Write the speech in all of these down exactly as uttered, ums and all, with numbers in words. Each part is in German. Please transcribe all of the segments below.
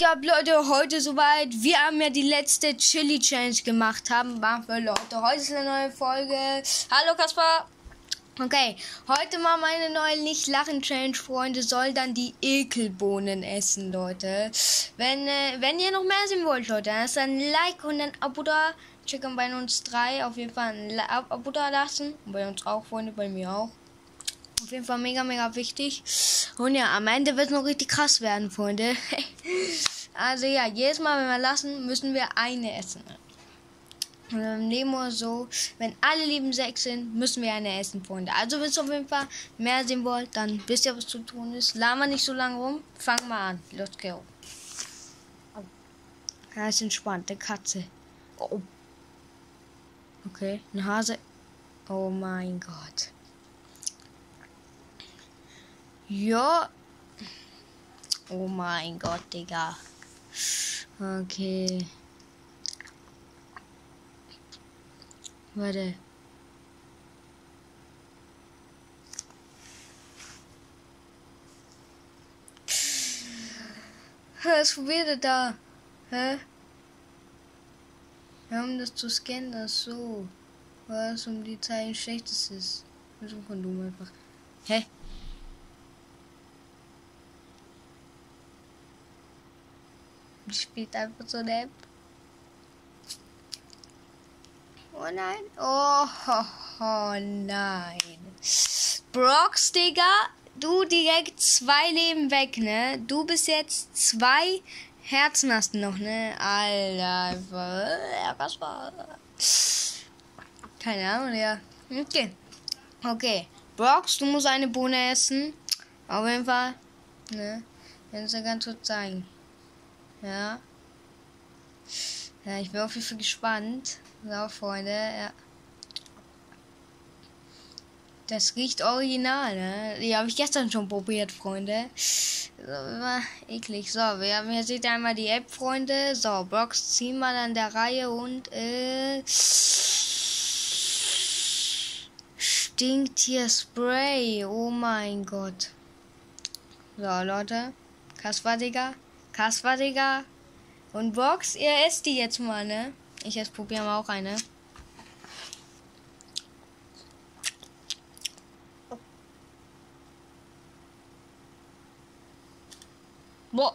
geht ab, Leute? Heute soweit. Wir haben ja die letzte Chili Challenge gemacht. Haben machen wir, Leute. Heute ist eine neue Folge. Hallo Kaspar. Okay, heute machen wir eine neue Nicht-Lachen-Challenge, Freunde. Soll dann die Ekelbohnen essen, Leute. Wenn, äh, wenn ihr noch mehr sehen wollt, Leute, dann ist ein Like und ein Abo da. Checken bei uns drei. Auf jeden Fall ein Abo da lassen. Und bei uns auch, Freunde, bei mir auch. Auf jeden Fall mega, mega wichtig. Und ja, am Ende wird es noch richtig krass werden, Freunde. Also ja, jedes Mal, wenn wir lassen, müssen wir eine essen. Und dann nehmen wir so, wenn alle lieben sechs sind, müssen wir eine essen, Freunde. Also wenn ihr auf jeden Fall mehr sehen wollt, dann wisst ihr, was zu tun ist. Laden wir nicht so lange rum. Fangen wir an. Let's go. Ja, ist entspannt. Eine Katze. Oh. Okay, ein Hase. Oh mein Gott. Ja. Oh mein Gott, Digga. Okay. Warte. Was probiert er da? Hä? Wir haben das zu scannen, das so. Was um die Zeichen schlechtes ist. Mit dem Kondom einfach. Hä? Spielt einfach so eine App. Oh nein. Oh, oh, oh nein. Brox, Digga. Du direkt zwei Leben weg, ne? Du bist jetzt zwei Herzen hast du noch, ne? Alter. Was war? Keine Ahnung, ja. Okay. Okay. Brox, du musst eine Bohne essen. Auf jeden Fall. Ne? Wenn es ja ganz kurz zeigen. Ja. Ja, ich bin auf jeden Fall gespannt. So, Freunde, ja. Das riecht original, ne? Die habe ich gestern schon probiert, Freunde. So, immer eklig. So, wir haben hier seht ihr einmal die App, Freunde. So, Box ziehen wir an der Reihe und äh. Stinktier-Spray. Oh mein Gott. So, Leute. Kaspar, Digga. Kaspar, Digga. Und Box, ihr esst die jetzt mal, ne? Ich jetzt probieren wir auch eine. Boah.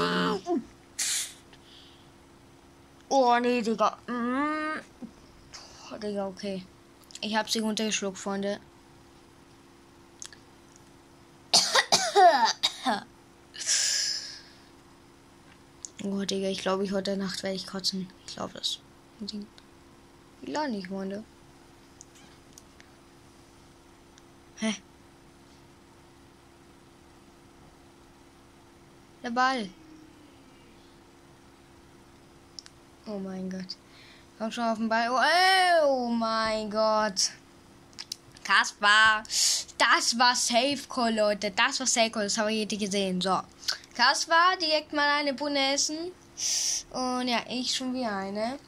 Oh, nee, Digga. Oh, Digga, okay. Ich hab sie runtergeschluckt, Freunde. Oh, Digga, ich glaube, ich heute Nacht werde ich kotzen. Ich glaube das. Ja, nicht, Freunde. Hä? Der Ball. Oh mein Gott. Komm schon auf den Ball. Oh, oh mein Gott. Kaspar. Das war Safe Call, Leute. Das war Safe Call. Das habe ich gesehen. So. Kaspar, direkt mal eine Bohne essen. Und ja, ich schon wieder eine.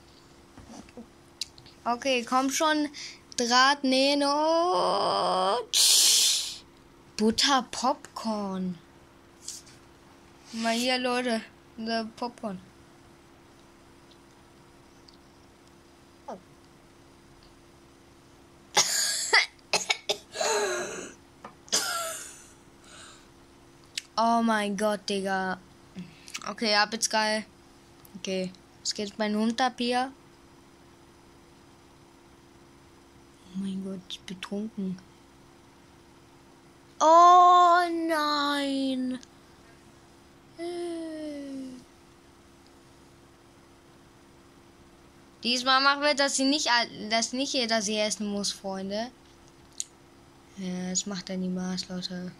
Okay, komm schon. Draht nähen und Butter Popcorn. Mal hier, Leute. Der Popcorn. Oh mein Gott, Digga. Okay, ab jetzt geil. Okay. Was geht mein Hund ab hier? Oh mein Gott, ich bin betrunken. Oh nein. Diesmal machen wir, dass sie nicht, dass nicht jeder sie essen muss, Freunde. Ja, das macht er niemals, Leute.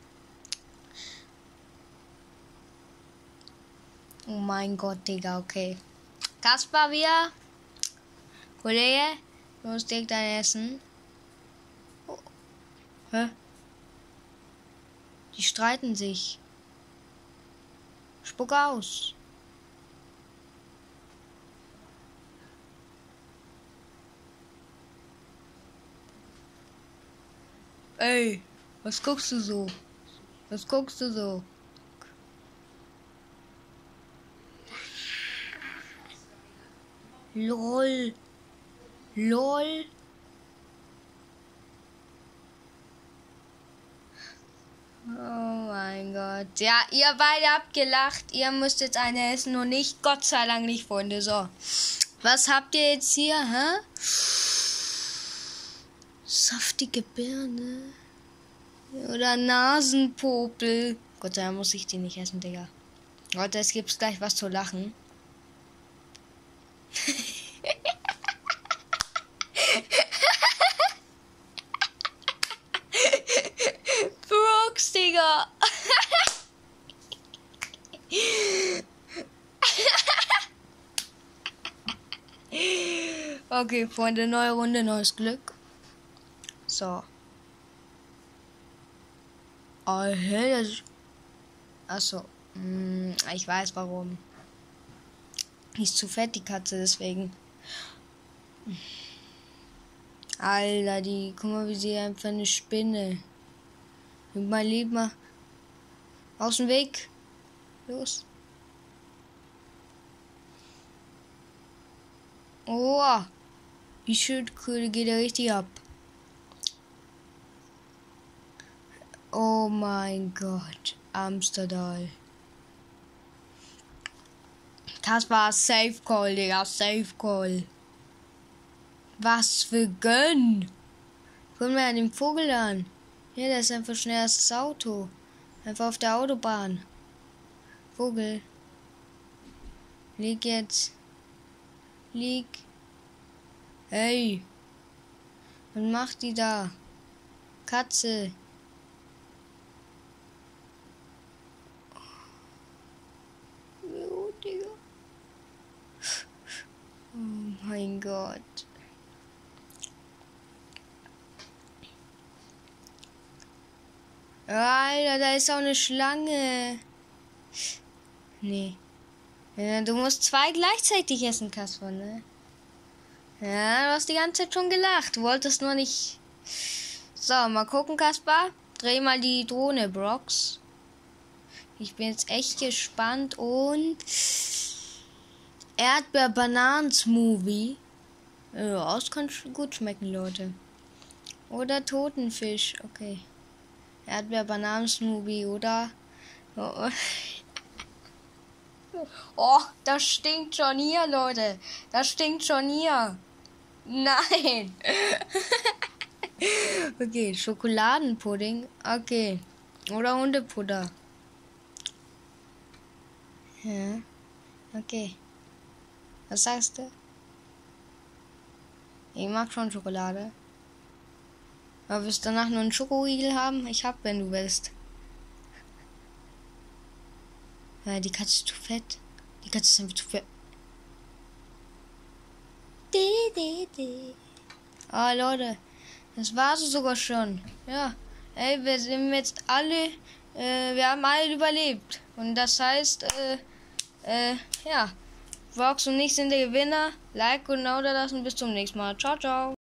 Oh mein Gott, Digga, okay. Kaspar, wir. Kollege, du musst direkt dein Essen. Oh. Hä? Die streiten sich. Spuck aus. Ey, was guckst du so? Was guckst du so? Lol. Lol. Oh mein Gott. Ja, ihr beide habt gelacht. Ihr müsst jetzt eine essen und nicht. Gott sei Dank nicht, Freunde. So. Was habt ihr jetzt hier, hä? Saftige Birne. Oder Nasenpopel. Gott sei Dank muss ich die nicht essen, Digga. Leute, es gibt gleich was zu lachen. Brooks, Digga. Okay, Freunde, neue Runde, neues Glück. So. Oh, hey. Achso. Hm, ich weiß warum. Die ist zu fett, die Katze, deswegen. Alter, die, guck mal, wie sie einfach eine Spinne. Mein Lieber. Aus dem Weg. Los. Oh. Wie schön geht er richtig ab. Oh mein Gott. Amsterdam. Das war Safe Call, Digga. Safe Call. Was für Gönn. Guck mal den Vogel an. Ja, der ist einfach schneller als das Auto. Einfach auf der Autobahn. Vogel. Lieg jetzt. Lieg. Hey. Was macht die da? Katze. Oh, Digga. Oh mein Gott. Alter, da ist auch eine Schlange. Nee. Ja, du musst zwei gleichzeitig essen, Kasper, ne? Ja, du hast die ganze Zeit schon gelacht. Du wolltest nur nicht... So, mal gucken, Kasper. Dreh mal die Drohne, Brox. Ich bin jetzt echt gespannt. Und... Erdbeer-Bananen-Smoothie. Ja, das kann gut schmecken, Leute. Oder Totenfisch. Okay. Erdbeer-Bananen-Smoothie, oder? Oh. Oh, das stinkt schon hier, Leute. Das stinkt schon hier. Nein. Okay, Schokoladenpudding. Okay. Oder Hundefutter. Ja. Okay. Was sagst du? Ich mag schon Schokolade. Aber willst du danach nur einen Schokoriegel haben? Ich hab, wenn du willst. Ja, die Katze ist zu fett. Die Katze ist einfach zu fett. Ah, Leute. Das war's sogar schon. Ja. Ey, wir sind jetzt alle... Äh, wir haben alle überlebt. Und das heißt, äh... Äh, ja. Vox und ich sind der Gewinner. Like und Auto lassen. Bis zum nächsten Mal. Ciao, ciao.